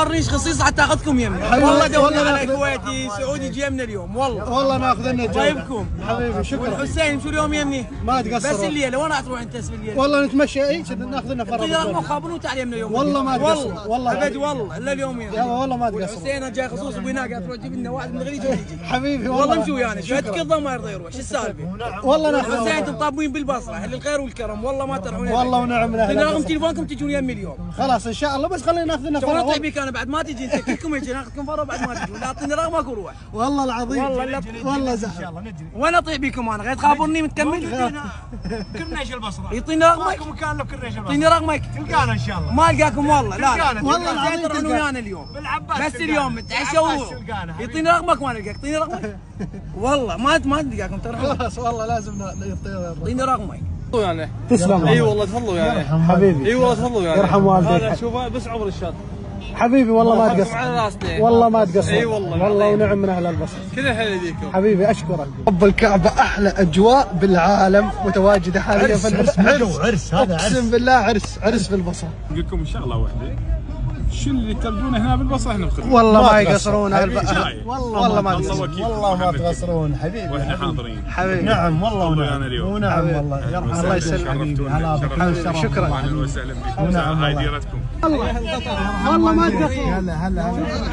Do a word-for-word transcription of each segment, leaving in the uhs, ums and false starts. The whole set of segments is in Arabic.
تخبرنيش خصيص حتى اخذكم يمنا. والله دورنا على كويتي سعودي جاي من اليوم والله. والله ناخذ لنا طيبكم حبيبي شكرا. والحسين شو اليوم يمني؟ ما تقصر بس الليله وين راح تروح انت في الليله؟ والله نتمشى اي ناخذ لنا فرق. ترى مو خابرون تعال يمنا اليوم. والله ما تقصر والله والله ابد والله الا اليوم يا والله ما تقصر. حسين جاي خصوص ابو هناك تروح تجيب لنا واحد من الغريج ويجي. حبيبي والله مشوا يعني شو كذا ما يرضى يروح شو السالفه؟ والله ناخذ. حسين انتم طابوين بالبصره الخير والكرم والله ما تروحون. والله ونعم له. رقم تليفونكم تجون يمي اليوم. خلاص ان شاء الله بس خلينا ناخذ لنا فرق. وانا اطيح بيك انا بعد ما تجي انت كلكم يجي ناخذكم فرق بعد ما تجون. لا اعطيني رقمك وروح. والله العظيم والله والله زعل. وين اطيح بيكم انا غير تخابرني متكمل. كرنيش البصره يعطيني رقمك. ماكو مكان له كرنيش البصره. يعطيني رقمك. تلقانا ان شاء الله. ما القاكم والله لا لا والله العظيم تروحون ويانا اليوم. بالعباس بس اليوم تعشوا. يعطيني رقمك وانا القاك. يعطيني رقمك. والله ما ما تلقاكم ترى. خلاص والله لازم يعطيني رقمك. يعني تسلم. اي والله تفضلوا يعني حبيبي. اي والله تفضلوا يعني. يرحم والديك. انا شوف بس عمر الشاط حبيبي والله ما تقصر. على راسنا والله ما تقصر. اي والله والله ونعم من اهل البصر. كل الحين يديكم حبيبي اشكرك. رب الكعبه احلى اجواء بالعالم متواجده حاليا في البصره. عرس عرس هذا عرس. اقسم بالله عرس عرس في البصره. اقول لكم شغله واحده، شو اللي تبدونه هنا بالبصره احنا بخير. والله ما يقصرون حبيبي. والله والله ما الله تقصرون. وكيل والله ما تقصرون حبيبي. واحنا حاضرين. حبيبي نعم والله تفضلوا ونعم. ويانا اليوم. ونعم والله يرحم الله يسلمك. حبيبي. هلا بك. شرفتونا. شكرا. اهلا وسهلا بكم. نعم هاي والله. ديرتكم. والله ما تقصرون. هلا هلا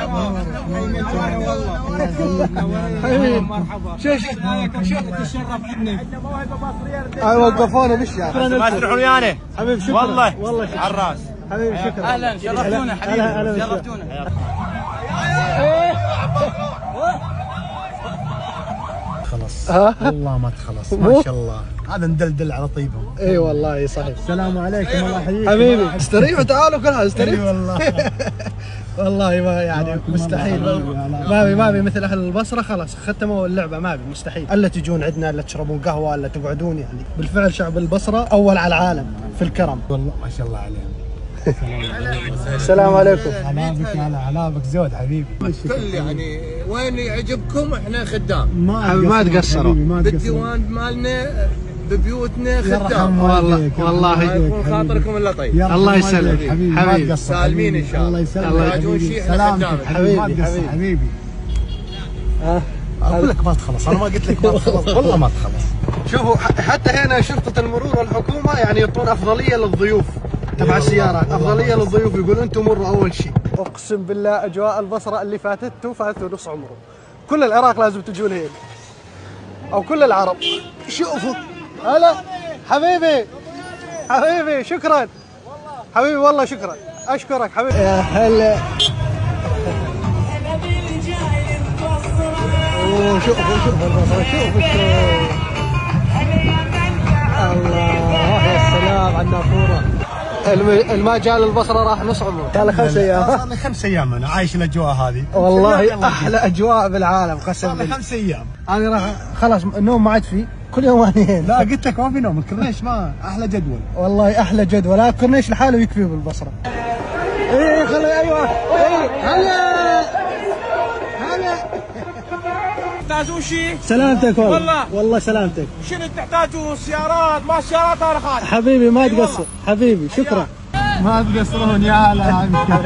حبيبي شيش تشرف عندنا. اي وقفونا بالشارع. ما تروحون ويانا حبيبي شكرا. والله والله شكرا. على الراس. حبيبي شكرا. اهلا شرفتونا هلا هلا حبيبي بالشارع. شرفتونا. خلص ها؟ والله ما تخلص ما شاء الله. هذا ندلدل على طيبهم. اي والله صحيح. السلام عليكم الله يحييك حبيبي استريحوا تعالوا كلها اي استريحوا. والله. والله ما يعني مستحيل. ما بي ما بي مثل اهل البصره خلاص ختموا اللعبه. ما بي مستحيل الا تجون عندنا الا تشربون قهوه الا تقعدون. يعني بالفعل شعب البصره اول على العالم في الكرم. والله ما شاء الله عليهم. السلام عليكم. هلا بك هلا هلا بك زود حبيبي. كل يعني وين يعجبكم احنا خدام. ما ما تقصروا. بالديوان مالنا ببيوتنا خدام. والله والله يكون خاطركم الا طيب. الله يسلمك حبيبي. حبيبي سالمين ان شاء الله. الله يسلمك. الله يجون شيء احنا سلامتك خدام. حبيبي حبيبي. حبيبي. ها اقول لك ما تخلص. انا ما قلت لك ما تخلص والله ما تخلص. شوفوا حتى هنا شرطه المرور والحكومه يعني يعطون افضليه للضيوف تبع السيارات. افضليه للضيوف يقول انتم مروا اول شيء. اقسم بالله اجواء البصره اللي فاتته فاتته نص عمره. كل العراق لازم تجون هنا او كل العرب. شوفوا هلا حبيبي حبيبي شكرا حبيبي والله شكرا اشكرك حبيبي. يا هلا. اوه شوفوا شوفوا البصره شوفوا شوف. الله يا سلام على النافوره. المجال البصره راح نص عمره. صار له خمس ايام. صار لي خمس ايام انا عايش الاجواء هذه. والله احلى اجواء بالعالم قسم صار لي بالله. خمس ايام. انا راح خلاص النوم ما عاد فيه كل يوم انين. لا قلت لك ما في نوم. الكورنيش ما احلى جدول. والله احلى جدول. لا الكورنيش لحاله يكفي بالبصره. ايه خلي ايوه ايه هلا هلا. تحتاجون شيء؟ سلامتك والله. والله. والله سلامتك. شنو تحتاجون؟ سيارات ما سيارات انا خالد. حبيبي ما تقصر حبيبي شكرا. ما تقصرون يا هلا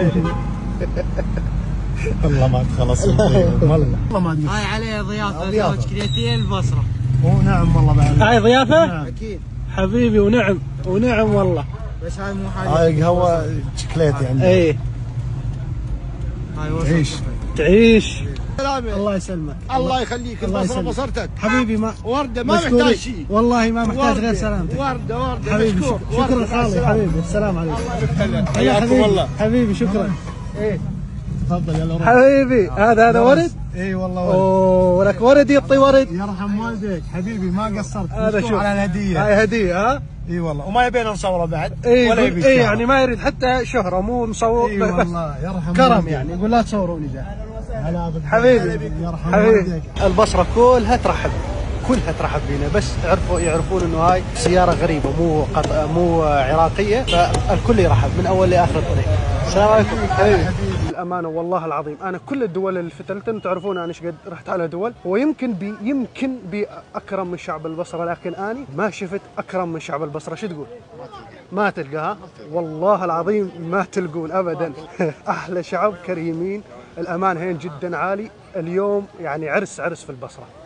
والله ما تخلص والله والله ما تقصر. هاي عليه ضيافه زوج كرياتين البصره. ونعم والله بعد. هاي ضيافه؟ نعم. اكيد حبيبي ونعم ونعم والله. بس هاي مو حاجه. هاي قهوه شوكليتي عندنا. ايه هاي وصفة. تعيش. تعيش. سلامة. الله يسلمك. الله يخليك. الله البصره يسلمك. بصرتك حبيبي ما ورده ما مشكورين. محتاج شيء. والله ما محتاج غير وردة. سلامتك. ورده ورده حبيبي مشكور. شكرا وردة. خالي حبيبي السلام عليكم. حياكم حبيبي. الله. حبيبي شكرا. ايه تفضل يلا روح. حبيبي هذا هذا ورد. اي والله ورد. اوه ولك ورد يعطي ورد. يرحم والديك حبيبي ما قصرت. هذا مشكور شوف على الهديه. هاي هديه. ها اي والله وما يبينا نصوره بعد. اي ولا يقول- يبي اي الشهرة. يعني ما يريد حتى شهره مو مصور. اي والله يرحم كرم والديك. يعني يقول لا تصوروني جاي. هلا بك. حبيبي يرحم حبيبي. والديك. البصره كلها ترحب كلها ترحب بينا بس تعرفوا يعرفون انه هاي سياره غريبه مو قط... مو عراقيه فالكل يرحب من اول لاخر الطريق. السلام عليكم حبيبي. الامانه والله العظيم انا كل الدول اللي فتلتن تعرفون انا ايش قد رحت على دول ويمكن بي يمكن بي اكرم من شعب البصره لكن اني ما شفت اكرم من شعب البصره. شو تقول؟ ما تلقاها والله العظيم، ما تلقون ابدا. احلى شعب كريمين، الامان هين جدا عالي. اليوم يعني عرس عرس في البصره.